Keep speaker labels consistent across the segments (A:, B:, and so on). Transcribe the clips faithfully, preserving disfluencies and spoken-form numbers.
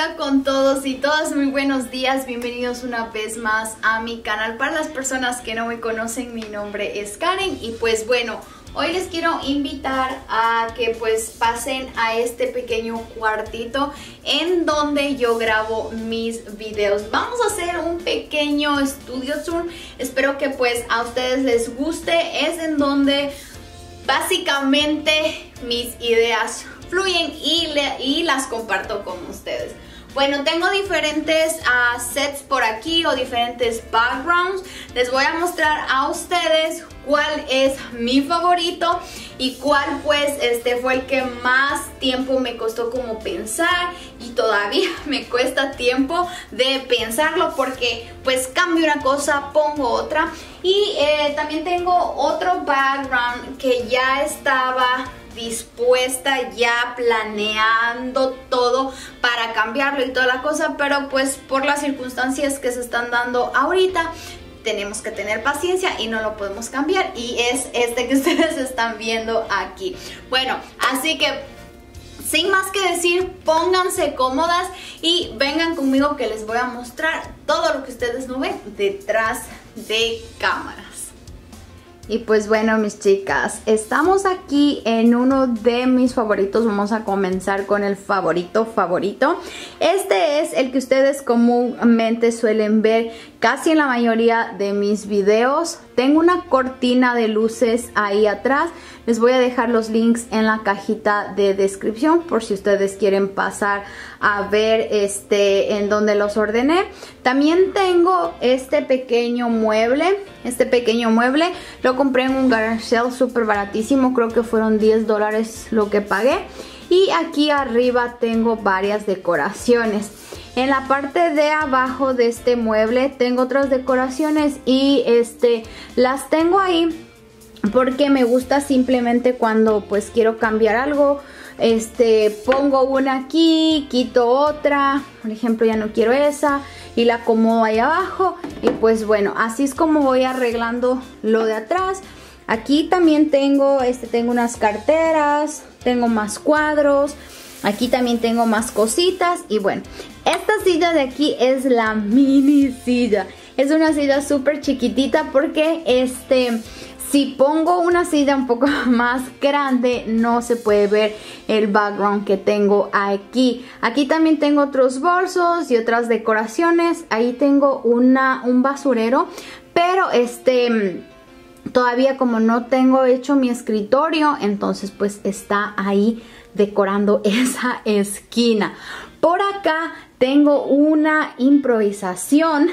A: Hola con todos y todas, muy buenos días, bienvenidos una vez más a mi canal. Para las personas que no me conocen, mi nombre es Karen y pues bueno, hoy les quiero invitar a que pues pasen a este pequeño cuartito en donde yo grabo mis videos. Vamos a hacer un pequeño estudio tour, espero que pues a ustedes les guste. Es en donde básicamente mis ideas fluyen y, le, y las comparto con ustedes. Bueno, tengo diferentes uh, sets por aquí o diferentes backgrounds. Les voy a mostrar a ustedes cuál es mi favorito y cuál pues este fue el que más tiempo me costó como pensar, y todavía me cuesta tiempo de pensarlo porque pues cambio una cosa, pongo otra. Y eh, también tengo otro background que ya estaba dispuesta, ya planeando todo para cambiarlo y toda la cosa, pero pues por las circunstancias que se están dando ahorita tenemos que tener paciencia y no lo podemos cambiar, y es este que ustedes están viendo aquí. Bueno, así que sin más que decir, pónganse cómodas y vengan conmigo que les voy a mostrar todo lo que ustedes no ven detrás de cámaras. Y pues bueno, mis chicas, estamos aquí en uno de mis favoritos. Vamos a comenzar con el favorito favorito. Este es el que ustedes comúnmente suelen ver casi en la mayoría de mis videos. Tengo una cortina de luces ahí atrás. Les voy a dejar los links en la cajita de descripción por si ustedes quieren pasar a ver este en donde los ordené. También tengo este pequeño mueble. Este pequeño mueble lo compré en un garage sale súper baratísimo. Creo que fueron diez dólares lo que pagué. Y aquí arriba tengo varias decoraciones. En la parte de abajo de este mueble tengo otras decoraciones y este las tengo ahí porque me gusta simplemente cuando pues quiero cambiar algo. Este, pongo una aquí, quito otra, por ejemplo ya no quiero esa y la acomodo ahí abajo, y pues bueno, así es como voy arreglando lo de atrás. Aquí también tengo, este, tengo unas carteras, tengo más cuadros, aquí también tengo más cositas. Y bueno, esta silla de aquí es la mini silla, es una silla súper chiquitita porque este... si pongo una silla un poco más grande no se puede ver el background que tengo aquí. Aquí también tengo otros bolsos y otras decoraciones. Ahí tengo una, un basurero, pero este todavía como no tengo hecho mi escritorio, entonces pues está ahí decorando esa esquina. Por acá tengo una improvisación.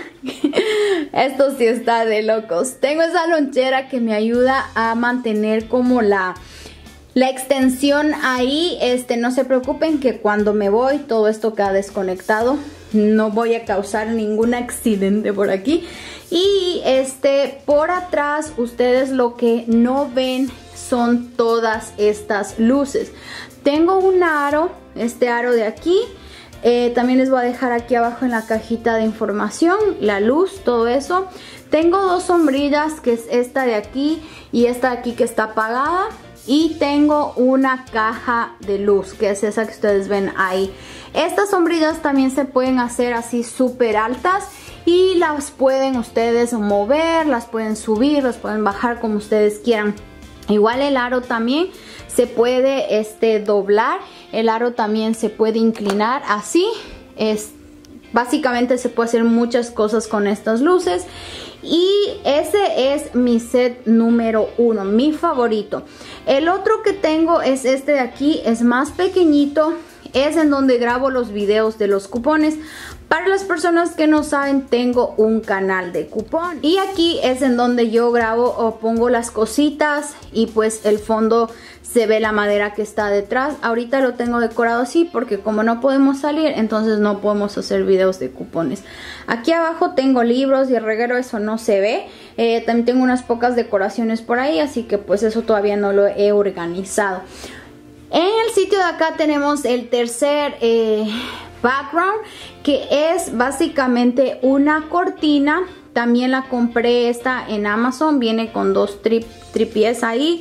A: Esto sí está de locos. Tengo esa lonchera que me ayuda a mantener como la, la extensión ahí. Este, no se preocupen que cuando me voy todo esto queda desconectado. No voy a causar ningún accidente por aquí. Y este, por atrás ustedes lo que no ven son todas estas luces. Tengo un aro, este aro de aquí. Eh, también les voy a dejar aquí abajo en la cajita de información la luz, todo eso. Tengo dos sombrillas, que es esta de aquí y esta de aquí que está apagada. Y tengo una caja de luz, que es esa que ustedes ven ahí. Estas sombrillas también se pueden hacer así súper altas y las pueden ustedes mover, las pueden subir, las pueden bajar como ustedes quieran. Igual el aro también se puede este, doblar, el aro también se puede inclinar así. Es, básicamente se puede hacer muchas cosas con estas luces. Y ese es mi set número uno, mi favorito. El otro que tengo es este de aquí, es más pequeñito. Es en donde grabo los videos de los cupones. Para las personas que no saben, tengo un canal de cupón. Y aquí es en donde yo grabo o pongo las cositas y pues el fondo se ve la madera que está detrás. Ahorita lo tengo decorado así porque como no podemos salir, entonces no podemos hacer videos de cupones. Aquí abajo tengo libros y el reguero, eso no se ve. Eh, también tengo unas pocas decoraciones por ahí, así que pues eso todavía no lo he organizado. En el sitio de acá tenemos el tercer eh, background, que es básicamente una cortina. También la compré esta en Amazon, viene con dos tri tripiés ahí.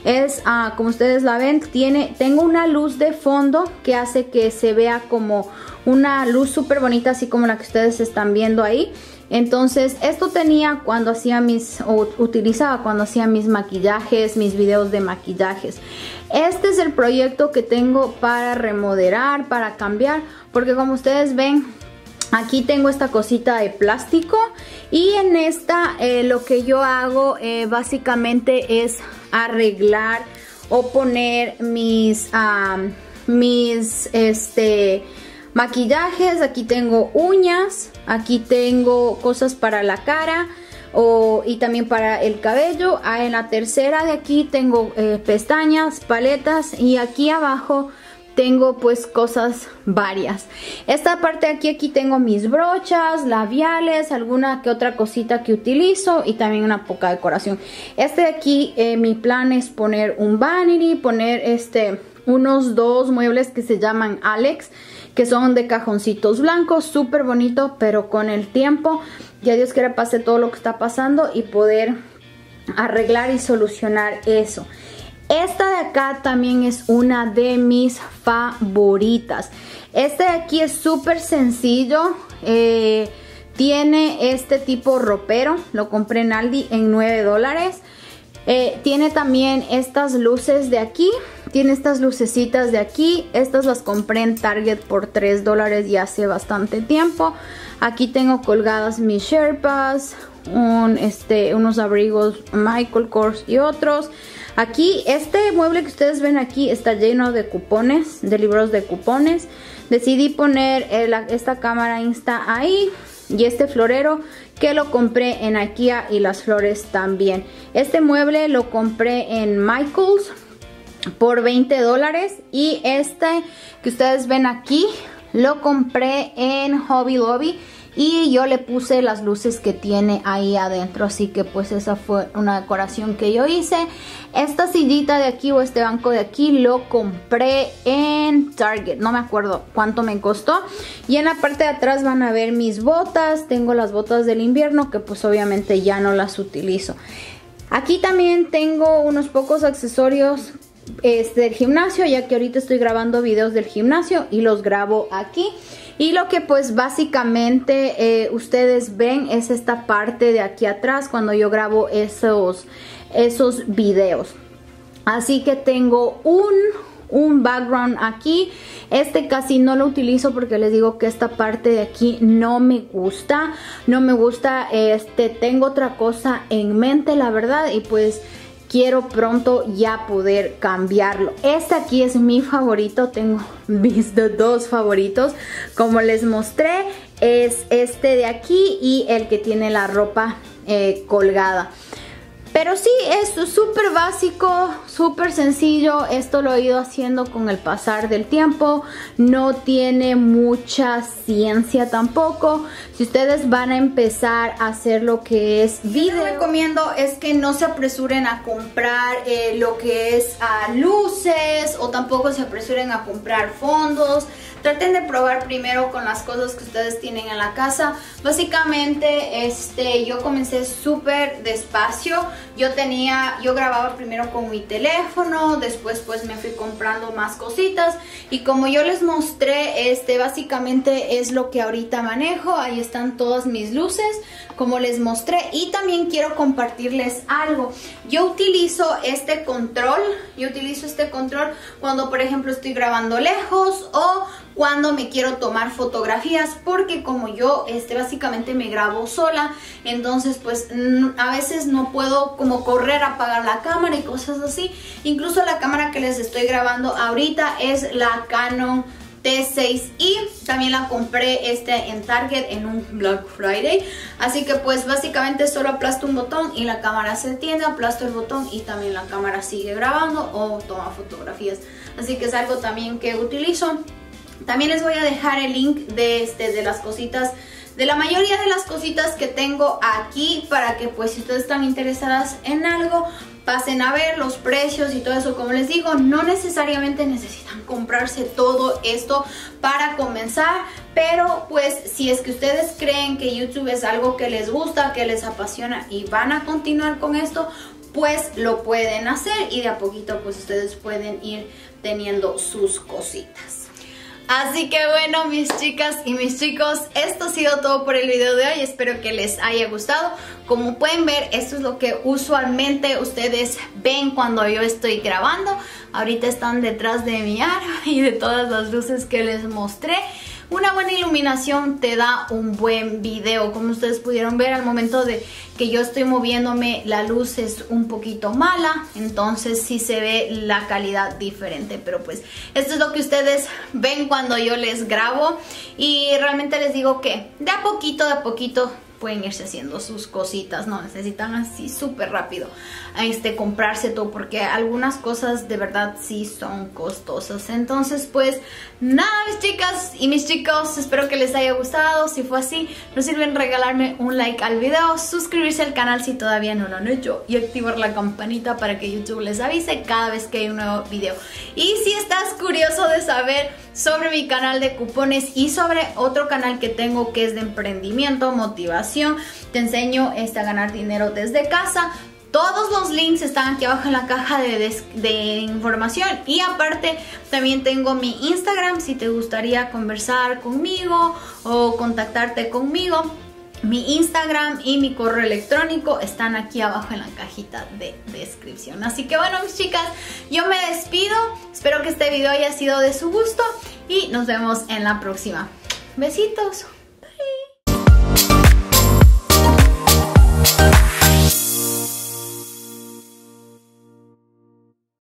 A: Es uh, como ustedes la ven, tiene, tengo una luz de fondo que hace que se vea como una luz súper bonita, así como la que ustedes están viendo ahí. Entonces esto tenía cuando hacía mis, o utilizaba cuando hacía mis maquillajes, mis videos de maquillajes. Este es el proyecto que tengo para remodelar, para cambiar, porque como ustedes ven, aquí tengo esta cosita de plástico y en esta eh, lo que yo hago eh, básicamente es arreglar o poner mis, um, mis, este... maquillajes. Aquí tengo uñas, aquí tengo cosas para la cara o, y también para el cabello. Ah, en la tercera de aquí tengo eh, pestañas, paletas y aquí abajo tengo pues cosas varias. Esta parte de aquí, aquí tengo mis brochas, labiales, alguna que otra cosita que utilizo y también una poca decoración. Este de aquí, eh, mi plan es poner un vanity, poner este unos dos muebles que se llaman Alex, que son de cajoncitos blancos, súper bonito, pero con el tiempo, ya Dios quiera pase todo lo que está pasando y poder arreglar y solucionar eso. Esta de acá también es una de mis favoritas. Este de aquí es súper sencillo, eh, tiene este tipo ropero, lo compré en Aldi en nueve dólares. Eh, tiene también estas luces de aquí, tiene estas lucecitas de aquí. Estas las compré en Target por tres dólares y hace bastante tiempo. Aquí tengo colgadas mis Sherpas, un, este, unos abrigos Michael Kors y otros. Aquí, este mueble que ustedes ven aquí está lleno de cupones, de libros de cupones. Decidí poner el, esta cámara Insta ahí y este florero que lo compré en IKEA y las flores también. Este mueble lo compré en Michaels por veinte dólares y este que ustedes ven aquí lo compré en Hobby Lobby y yo le puse las luces que tiene ahí adentro, así que pues esa fue una decoración que yo hice. Esta sillita de aquí o este banco de aquí lo compré en Target, no me acuerdo cuánto me costó. Y en la parte de atrás van a ver mis botas, tengo las botas del invierno que pues obviamente ya no las utilizo. Aquí también tengo unos pocos accesorios este, del gimnasio, ya que ahorita estoy grabando videos del gimnasio y los grabo aquí. Y lo que pues básicamente eh, ustedes ven es esta parte de aquí atrás cuando yo grabo esos, esos videos. Así que tengo un, un background aquí. Este casi no lo utilizo porque les digo que esta parte de aquí no me gusta. No me gusta, este, tengo otra cosa en mente la verdad y pues quiero pronto ya poder cambiarlo. Este aquí es mi favorito, tengo mis dos favoritos. Como les mostré, es este de aquí y el que tiene la ropa eh, colgada. Pero sí, es súper básico, súper sencillo. Esto lo he ido haciendo con el pasar del tiempo. No tiene mucha ciencia tampoco. Si ustedes van a empezar a hacer lo que es video, lo que recomiendo es que no se apresuren a comprar eh, lo que es uh, luces o tampoco se apresuren a comprar fondos. Traten de probar primero con las cosas que ustedes tienen en la casa. Básicamente, este, yo comencé súper despacio. Yo tenía, yo grababa primero con mi teléfono, después pues me fui comprando más cositas. Y como yo les mostré, este, básicamente es lo que ahorita manejo. Ahí están todas mis luces, como les mostré. Y también quiero compartirles algo. Yo utilizo este control, yo utilizo este control cuando por ejemplo estoy grabando lejos o cuando me quiero tomar fotografías, porque como yo este, básicamente me grabo sola, entonces pues a veces no puedo como correr a apagar la cámara y cosas así. Incluso la cámara que les estoy grabando ahorita es la Canon T seis i, también la compré este en Target en un Black Friday, así que pues básicamente solo aplasto un botón y la cámara se enciende, aplasto el botón y también la cámara sigue grabando o toma fotografías, así que es algo también que utilizo. También les voy a dejar el link de, este, de las cositas, de la mayoría de las cositas que tengo aquí, para que pues si ustedes están interesadas en algo, pasen a ver los precios y todo eso. Como les digo, no necesariamente necesitan comprarse todo esto para comenzar, pero pues si es que ustedes creen que YouTube es algo que les gusta, que les apasiona y van a continuar con esto, pues lo pueden hacer y de a poquito pues ustedes pueden ir teniendo sus cositas. Así que bueno, mis chicas y mis chicos, esto ha sido todo por el video de hoy. Espero que les haya gustado. Como pueden ver, esto es lo que usualmente ustedes ven cuando yo estoy grabando. Ahorita están detrás de mi aro y de todas las luces que les mostré. Una buena iluminación te da un buen video. Como ustedes pudieron ver, al momento de que yo estoy moviéndome, la luz es un poquito mala, entonces sí se ve la calidad diferente. Pero pues esto es lo que ustedes ven cuando yo les grabo, y realmente les digo que de a poquito, de a poquito pueden irse haciendo sus cositas. No necesitan así súper rápido este, comprarse todo, porque algunas cosas de verdad sí son costosas. Entonces pues nada, mis chicas y mis chicos, espero que les haya gustado. Si fue así, no sirven regalarme un like al video, suscribirse al canal si todavía no lo han hecho y activar la campanita para que YouTube les avise cada vez que hay un nuevo video. Y si estás curioso de saber sobre mi canal de cupones y sobre otro canal que tengo que es de emprendimiento, motivación, te enseño este, a ganar dinero desde casa. Todos los links están aquí abajo en la caja de, de información. Y aparte también tengo mi Instagram si te gustaría conversar conmigo o contactarte conmigo. Mi Instagram y mi correo electrónico están aquí abajo en la cajita de descripción. Así que bueno, mis chicas, yo me despido. Espero que este video haya sido de su gusto y nos vemos en la próxima. Besitos. Bye.